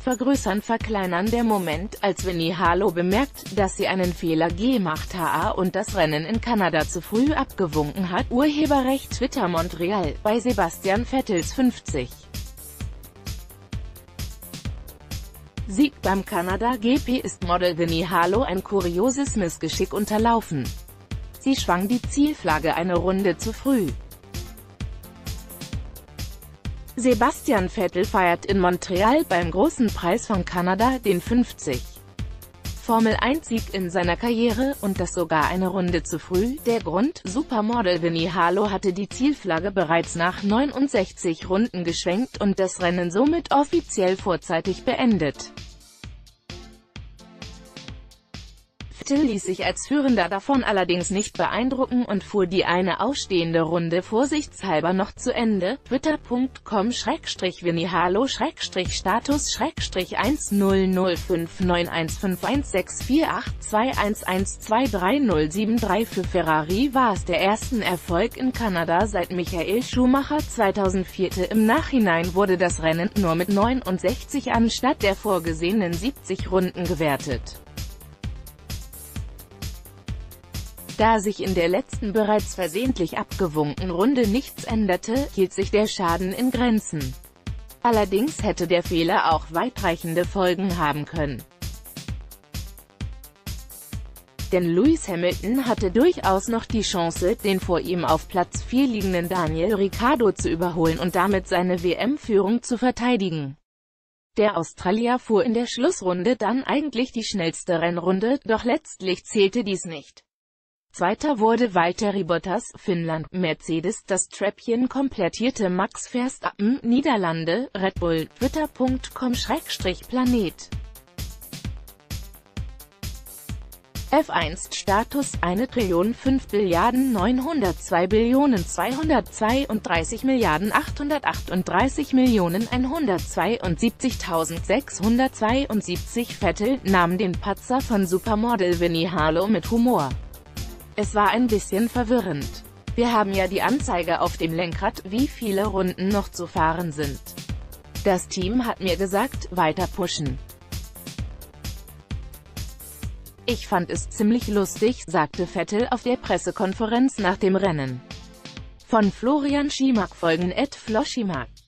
vergrößern/verkleinern. Der Moment, als Winnie Harlow bemerkt, dass sie einen Fehler gemacht habe und das Rennen in Kanada zu früh abgewunken hat. Urheberrecht Twitter Montreal, bei Sebastian Vettels 50. Sieg beim Kanada-GP ist Model Winnie Harlow ein kurioses Missgeschick unterlaufen. Sie schwang die Zielflagge eine Runde zu früh. Sebastian Vettel feiert in Montreal beim Großen Preis von Kanada den 50. Formel-1-Sieg in seiner Karriere, und das sogar eine Runde zu früh. Der Grund: Supermodel Winnie Harlow hatte die Zielflagge bereits nach 69 Runden geschwenkt und das Rennen somit offiziell vorzeitig beendet. Vettel ließ sich als Führender davon allerdings nicht beeindrucken und fuhr die eine ausstehende Runde vorsichtshalber noch zu Ende. Twitter.com/Winnie Harlow/Status/1005915164821123073. Für Ferrari war es der ersten Erfolg in Kanada seit Michael Schumacher 2004. Im Nachhinein wurde das Rennen nur mit 69 anstatt der vorgesehenen 70 Runden gewertet. Da sich in der letzten bereits versehentlich abgewunkenen Runde nichts änderte, hielt sich der Schaden in Grenzen. Allerdings hätte der Fehler auch weitreichende Folgen haben können. Denn Lewis Hamilton hatte durchaus noch die Chance, den vor ihm auf Platz 4 liegenden Daniel Ricciardo zu überholen und damit seine WM-Führung zu verteidigen. Der Australier fuhr in der Schlussrunde dann eigentlich die schnellste Rennrunde, doch letztlich zählte dies nicht. Zweiter wurde Valtteri Bottas, Finnland. Mercedes. Das Treppchen komplettierte Max Verstappen, Niederlande. Red Bull. Twitter.com/Planet. F1 Status: 1.5milliarden902.238.172.172.672. Vettel nahm den Patzer von Supermodel Winnie Harlow mit Humor. Es war ein bisschen verwirrend. Wir haben ja die Anzeige auf dem Lenkrad, wie viele Runden noch zu fahren sind. Das Team hat mir gesagt, weiter pushen. Ich fand es ziemlich lustig, sagte Vettel auf der Pressekonferenz nach dem Rennen. Von Florian Schimack folgen @Floschimack.